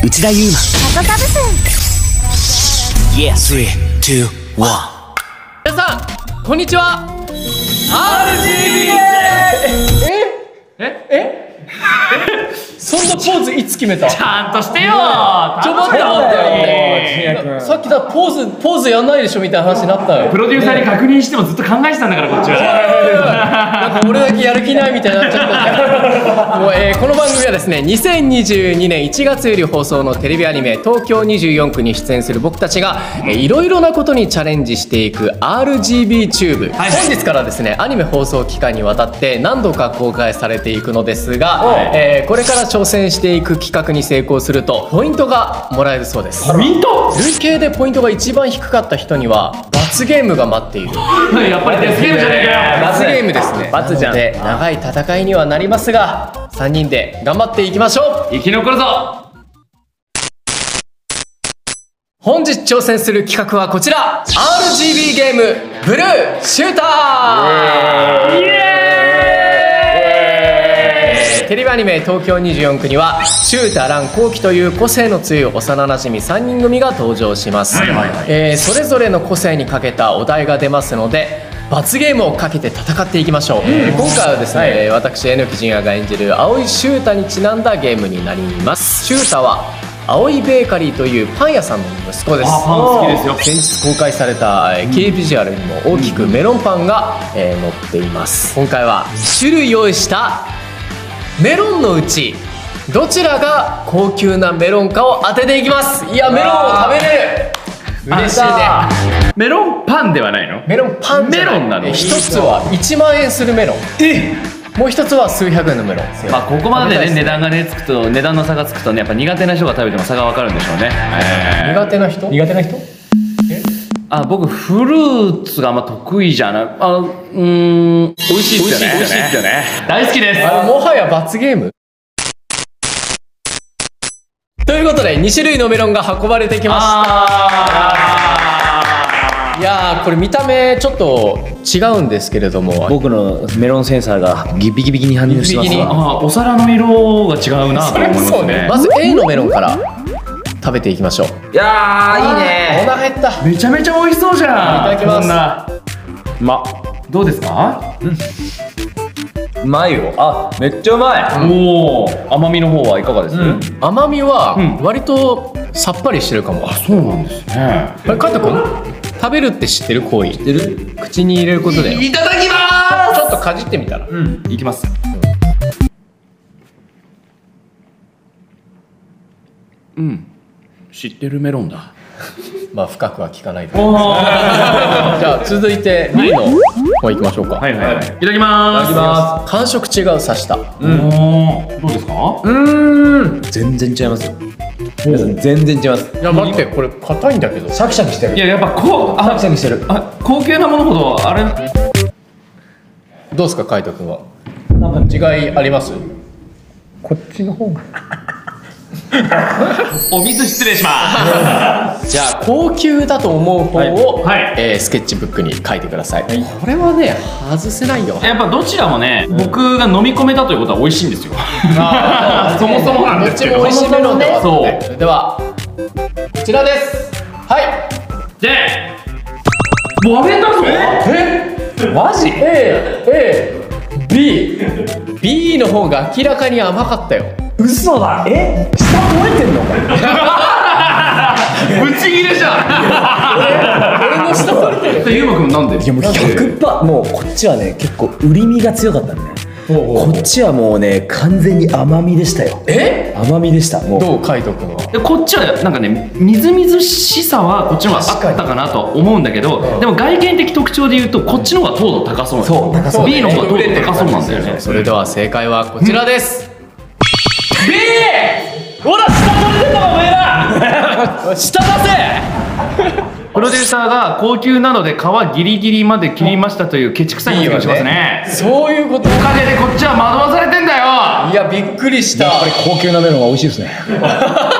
内田悠馬。 サトサブスン。 Yeah, 3, 2, 1。 皆さんこんにちは。 RGB。そんなポーズいつ決めた？ ちゃんとしてよ。 ちょ待ってさっきだポーズやんないでしょみたいな話になったよ。 プロデューサーに確認してもずっと考えてたんだからこっちは。 なんか俺だけやる気ないみたいになっちゃったもう、この番組はですね2022年1月より放送のテレビアニメ東京24区に出演する僕たちがいろいろなことにチャレンジしていく RGB チューブ、本日からですねアニメ放送期間にわたって何度か公開されていくのですが、これから挑戦していく企画に成功するとポイントがもらえるそうです。 ポイント？ 累計でポイントが一番低かった人には罰ゲームが待っている。 やっぱりデスゲームじゃねえかよ。 罰ゲームですね。罰じゃん。で長い戦いにはなりますが3人で頑張っていきましょう。 生き残るぞ。 本日挑戦する企画はこちら RGB ゲームブルーシューター。イエーイ。テレビアニメ東京24区にはシュータ、ラン、コウキという個性の強い幼なじみ3人組が登場します。それぞれの個性にかけたお題が出ますので罰ゲームをかけて戦っていきましょう。今回はですね、私榎木純也が演じる青井シュータにちなんだゲームになります。シュータは青井ベーカリーというパン屋さんの息子です。 パン好きですよ。 先日公開されたキービジュアルにも大きくメロンパンが載っています。今回は2種類用意したメロンのうちどちらが高級なメロンかを当てていきます。いやメロンを食べれる。嬉しいね。 メロンパンではないの？ メロンパンじゃない。 メロンなの？ 一つは1万円するメロン。もう一つは数百円のメロン。 まあここまでね値段がねつくと値段の差がつくとねやっぱ苦手な人が食べても差が分かるんでしょうね。 苦手な人？ 苦手な人？ 僕フルーツがあんま得意じゃない。美味しいっすよね。美味しいっすよね。大好きです。 もはや罰ゲーム。ということで2種類のメロンが運ばれてきました。いやーこれ見た目ちょっと違うんですけれども僕のメロンセンサーがビキビキに反応してますわ。 お皿の色が違うなと思いますね。 まず A のメロンから食べていきましょう。 いやーいいね。 お腹減った。 めちゃめちゃ美味しそうじゃん。 いただきます。 どうですか？ うまいよ。めっちゃうまい。 おお、甘みの方はいかがです？ 甘みは割とさっぱりしてるかも。 そうなんですね。 カイト君食べるって知ってる行為？知ってる？口に入れることだよ。 いただきまちょっとかじってみたら。 いきます。知ってるメロンだ。 まあ深くは聞かないで。じゃあ続いて B の方行きましょうか。 はい。いただきます。 感触違うさした。 どうですか？ 全然違いますよ。皆さん全然違います。 いや待ってこれ硬いんだけど。 シャキシャキしてる。 いややっぱシャキシャキしてる。 高級なものほどあれ。 どうですかカイト君は。違いあります？ こっちの方が。 お水失礼します。 じゃあ高級だと思う方を、スケッチブックに書いてください。これはね外せないよ。 やっぱどちらもね、僕が飲み込めたということは美味しいんですよ。そもそもなんですけど。 どっちも美味しいメロンではそう。 ではこちらです。はい。 で割れたぞ。 マジ？ B の方が明らかに甘かったよ。 嘘だ。下覚えてんの？ ぶち切れじゃん。 俺の下取れてる。 ゆうまくんなんで？ いやもう100%もうこっちはね結構売り身が強かったんでね。こっちはもうね完全に甘みでしたよ。甘みでした。もうどうカイト君は。 こっちはなんかねみずみずしさはこっちの方があったかなとは思うんだけど、でも外見的特徴で言うとこっちの方が糖度高そうなんですよ。 高そう。 B の方が糖度高そうなんだよね。 それでは正解はこちらです。 B！ ほら下取れてたわおめえら。 下出せ。 プロデューサーが高級なので皮ギリギリまで切りましたというケチくさい発言しますね。 そういうこと。 おかげでこっちは惑わされてんだよ。 いやびっくりした。 やっぱり高級なメロンが美味しいですね。